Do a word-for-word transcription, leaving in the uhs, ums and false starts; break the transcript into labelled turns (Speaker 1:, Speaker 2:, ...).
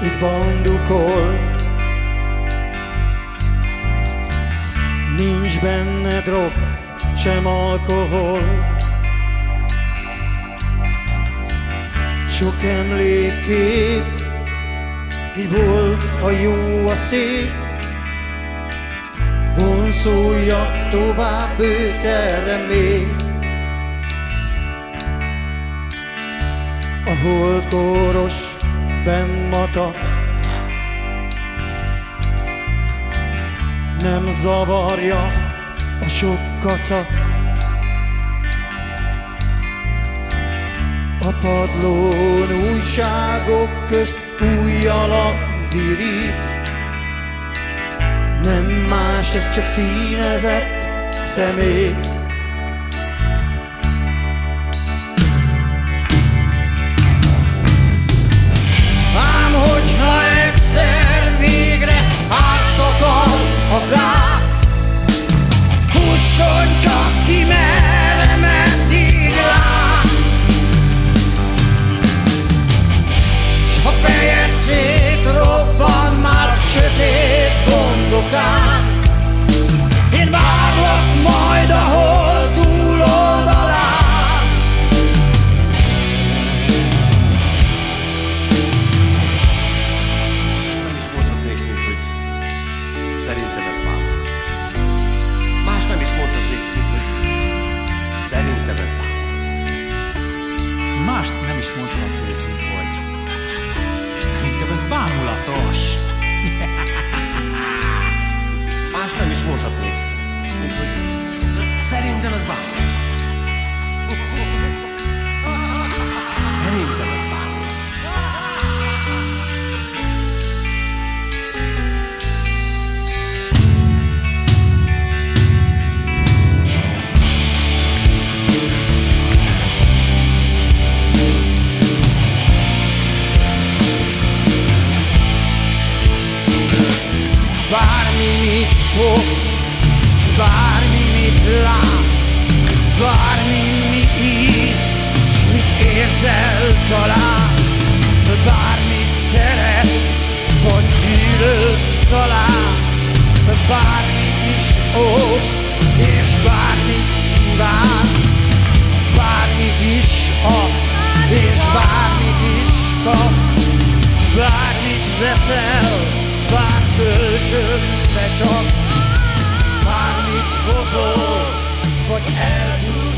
Speaker 1: itt bandukol. Nincs benne drog, sem alkohol. Sok emlékkép, mi volt a jó, a szép. Vonszolja tovább őt erre még. A holdkoros bennmatat nem zavarja a sok kacat. A padlón újságok közt új alak virít. Nem más, ez csak színezett személy. Ám hogyha egyszer végre átszakad a gát, fusson csak ki, merre meddig lát. S ha fejed szétrobban már a sötét gondokán, én várlak majd a hold túloldalán.
Speaker 2: Nem is mondhatnék, mint hogy szerintem ez bámulatos. Más nem is mondhatnék, mint hogy szerintem ez bámulatos.
Speaker 3: Mást nem is mondhatnék, mint hogy szerintem ez bámulatos.
Speaker 2: Más nem is mondhatnék, mint hogy szerintem ez bámulatos. Szerintem ez bámulatos.
Speaker 1: Bármi mit fogsz, bármi mit látsz, bármi mit íz, s mit érzel talán, bármit szeretsz, vagy gyűlölsz talán, bármit is óvsz, és bármit kívánsz, bármit is adsz, és bármit is kapsz, bármit veszel, bár kölcsönbe csak, bármit hozol, vagy elbusz